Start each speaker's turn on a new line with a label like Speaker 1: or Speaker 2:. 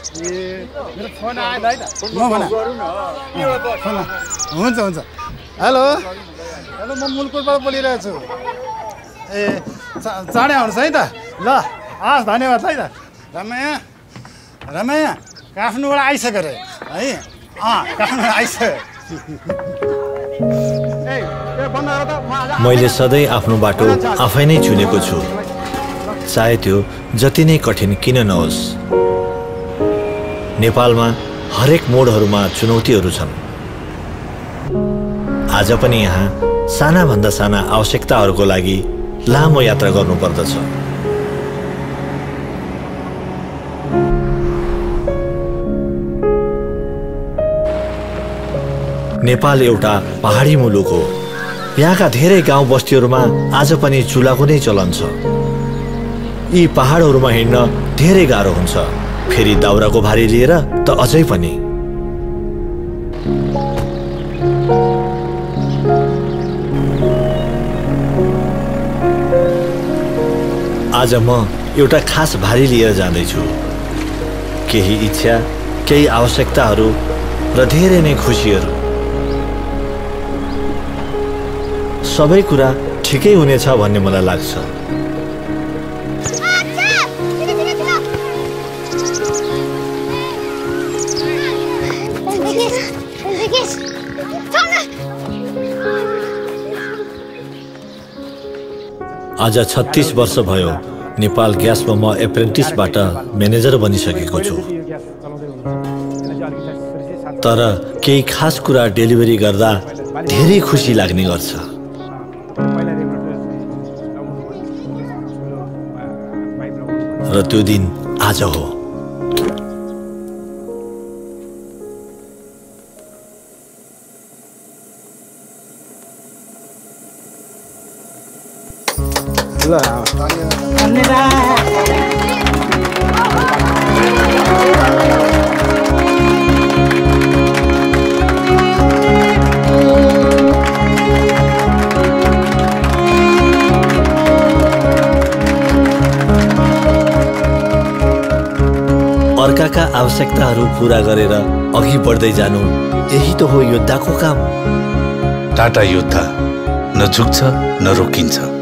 Speaker 1: मेरो फोन आयो है त म भन हुन्छ हुन्छ हेलो हेलो म मुलकोटबाट बोलिरहेको छु ए चाँडै आउनुहोस् है त ल हस् धन्यवाद है त रमाया रमाया काठमाडौँबाट आइसक्यो अरे है काठमाडौँ आइसक्यो
Speaker 2: मैले सधैँ आफ्नो बाटो आफै नै चुनेको छु, चाहे त्यो जति नै कठिन किन नहोस्। नेपालमा हरेक मोडहरूमा चुनौतीहरू छन्। आज पनि यहाँ सानाभन्दा साना आवश्यकताहरूको लागि लामो यात्रा गर्नुपर्दछ। नेपाल एउटा पहाडी मुलुक हो। यहाँका धेरै गाउँ बस्तीहरूमा आज पनि चुलाको नै चलन छ। यी पहाडहरूमा हिँड्न धेरै गाह्रो हुन्छ, फेरि दाउराको भारी लिएर त अझै पनि। आज म एउटा खास भारी लिएर जाँदैछु। केही इच्छा, केही आवश्यकताहरू र धेरै नै खुसीहरू। सबै कुरा ठिकै हुनेछ भन्ने मलाई लाग्छ। आज 36 वर्ष भयो नेपाल ग्यासमा म एप्रेन्टिसबाट म्यानेजर बनिसकेको छु। तर केही खास कुरा डेलिभरी गर्दा धेरै खुसी लाग्ने गर्छ। र त्यो दिन आज हो। अर्काका आवश्यकताहरू पूरा गरेर अघि बढ्दै जानु, यही त हो योद्धाको काम।
Speaker 3: टाटा योद्धा, न झुक्छ न रोकिन्छ।